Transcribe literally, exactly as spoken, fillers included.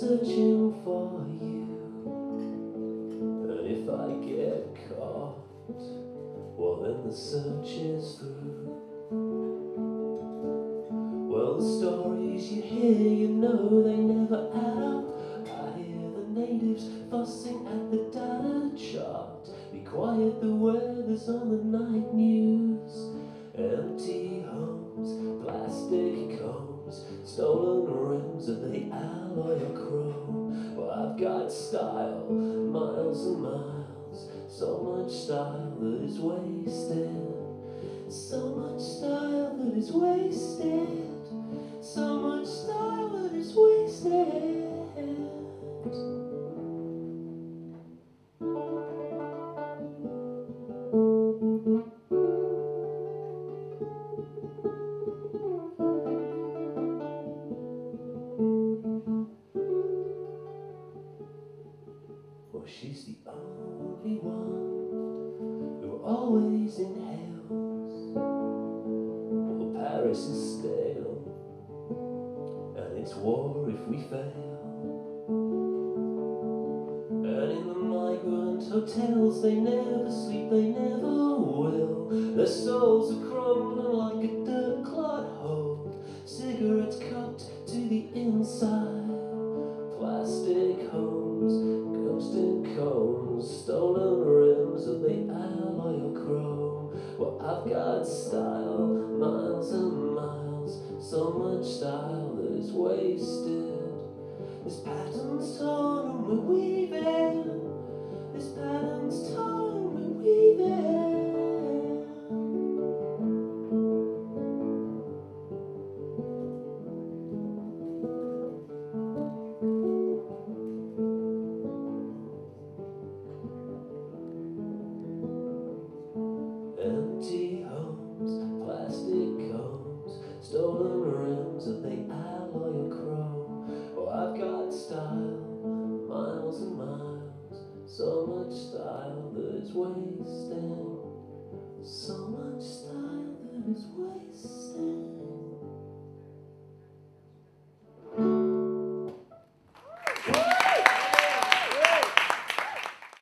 searching for you, and if I get caught, well then the search is through. Well, the stories you hear, you know they never add up. I hear the natives fussing at the data chart. Be quiet, the weather's on the night news. Empty homes, plastic combs, stolen rims, are they alloy or chrome? Well, I've got style, miles and miles, so much style that is wasted. So much style that is wasted. So much style that is wasted. Well, she's the only one who always inhales. Well, Paris is stale, and it's war if we fail. And in the migrant hotels, they never sleep, they never will. Their souls are crumbling like a dirt clod hole. Cigarettes cupped to the inside. Plastic homes, ghosted cones, stolen rims, are they alloy or chrome? Well, I've got style, miles and miles, so much style that is wasted. This pattern's torn and we're weaving. This pattern's torn and we're weaving. Empty homes, plastic cones, stolen rims, are they alloy or chrome? Oh, I've got style, miles and miles, so much style that it's wasting. So much style that is wasting.